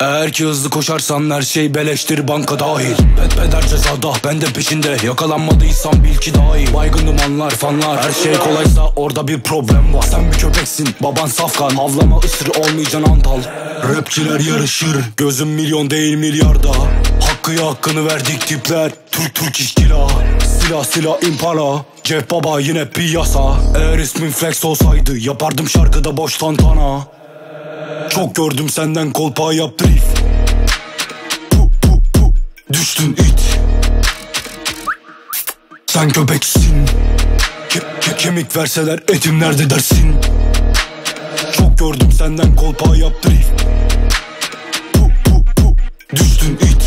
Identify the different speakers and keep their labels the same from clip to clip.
Speaker 1: Eğer ki hızlı koşarsan her şey beleştir, banka dahil. Bedbeder cezada, ben de peşinde. Yakalanmadıysam bil ki dahil. Baygın dumanlar, fanlar, her şey kolaysa orada bir problem var. Sen bir köpeksin, baban safkan. Havlama ısır, olmayacaksın antal. Rapçiler yarışır, gözüm milyon değil milyarda. Hakkıya hakkını verdik tipler, Türk işkila. Silah impala, Jeff Baba yine piyasa. Eğer ismin Flex olsaydı yapardım şarkıda boş tantana. Çok gördüm senden kolpa yap drift. Düştün it. Sen köpeksin. Kemik verseler etim nerede dersin. Çok gördüm senden kolpa yap drift. Düştün it.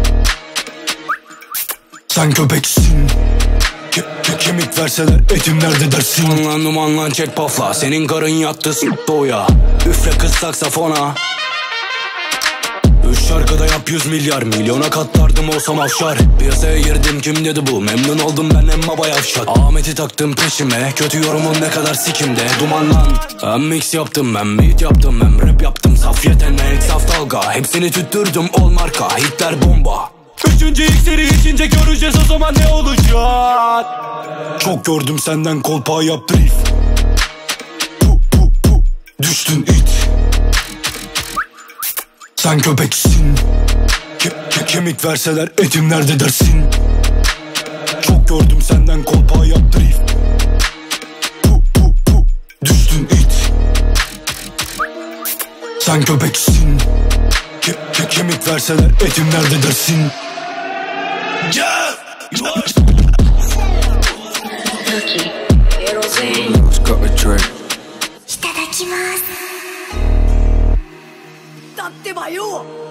Speaker 1: Sen köpeksin. Kemik verseler etim nerede dersin. Dumanlan dumanlan çek pafla, senin karın yattı s***doya. Üfle kız saksafona. Üç şarkıda yap 100 milyar, milyona katlardım olsam afşar. Piyasaya girdim, kim dedi bu, memnun oldum ben emma bayavşat. Ahmet'i taktım peşime, kötü yorumun ne kadar sikimde. Dumanlan, hem mix yaptım, hem beat yaptım, hem rap yaptım. Saf yetenek, saf dalga, hepsini tüttürdüm ol marka. Hitler bomba. Üçüncü iksiri içince göreceğiz o zaman ne olacak. Çok gördüm senden kolpa yap drift. Düştün it. Sen köpeksin. Kemik verseler etim nerede dersin. Çok gördüm senden kolpa yap drift. Düştün it. Sen köpeksin. Kemik verseler etim nerede dersin.
Speaker 2: Let's cut the track.
Speaker 3: いただきます。だってばよ。